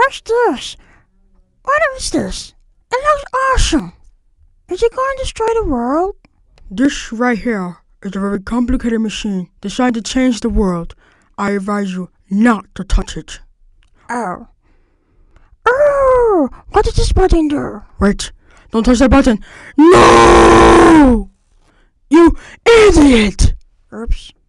What's this? What is this? It looks awesome. Is it going to destroy the world? This right here is a very complicated machine designed to change the world. I advise you not to touch it. Oh. Oh! What does this button do? Wait, don't touch that button. No! You idiot! Oops.